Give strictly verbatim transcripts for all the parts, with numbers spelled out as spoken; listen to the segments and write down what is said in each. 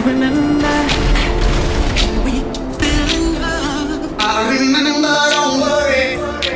remember when we fell in love? I remember, don't worry.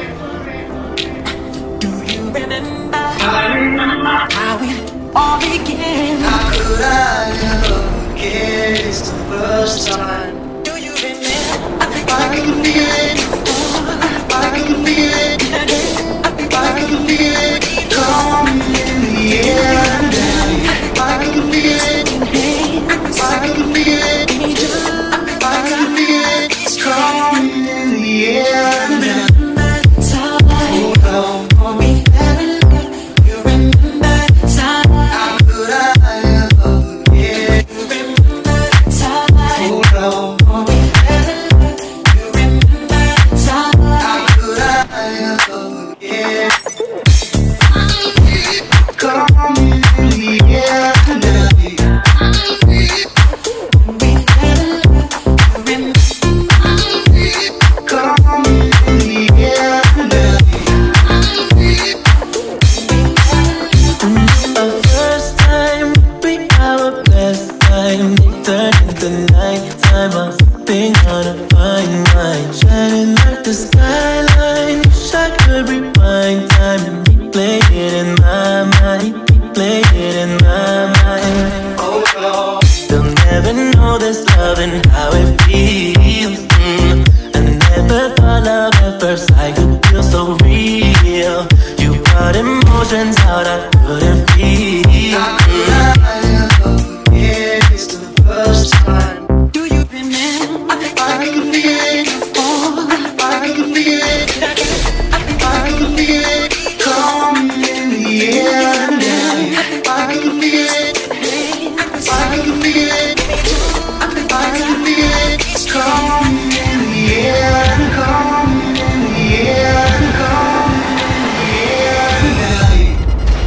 Do you remember? I remember How it all began? how could I ever forget? It's the first time. Do you remember? I can feel it. I can feel it. I can feel it coming in the air now. I can feel it. I can feel it. I can feel it coming in the air now. Oh no, We fell in love. You remember the time? how could I ever forget? You remember the time? Oh no, We fell in love. You remember the time? how could I ever forget? Coming in the air now. We fell in love. You remember? Coming in the air now. Our first time, we our best time. They turn into nighttime. I'm sipping on a fine wine, shining like the skyline. Wish I could rewind time and replay it in my mind, replay it in my mind. Oh no, They'll never know this love and how it feels. mm. I never thought love at first sight could feel so real. You brought emotions out I couldn't feel. how could I ever forget? It's the first time. Do you remember? I can feel it. I can feel it. I can feel it coming in the air now. I can feel it. I can feel it. I can feel it coming in the air, coming in the air, coming in the air now.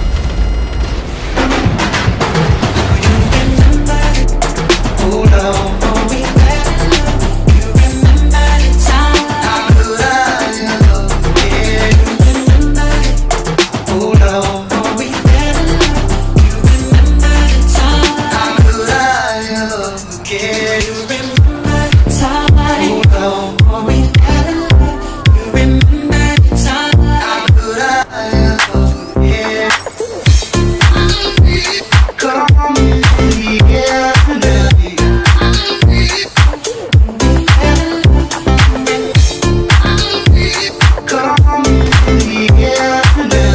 Oh no. We fell in love. You remember the time? How could I ever forget? Remember? Oh no, We fell in love. You remember the time? how could I ever forget? Remember the time? Oh no, We fell in love. You remember the time? how could I ever forget? Coming in the air now. Coming in the air now.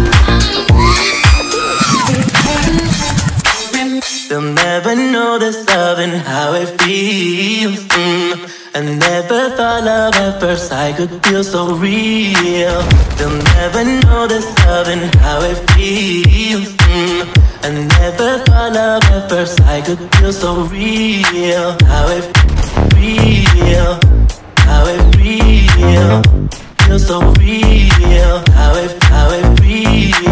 They'll never know this love and how it feels. mm. I never thought love at first sight could feel so real. They'll never know this love and how it feels. mm. I never thought love at first sight could feel so real. How it real, how it real, feel so real. How it, how it real.